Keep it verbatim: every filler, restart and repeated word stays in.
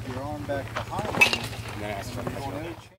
your arm back behind you. And then ask for And a you're measurement. going to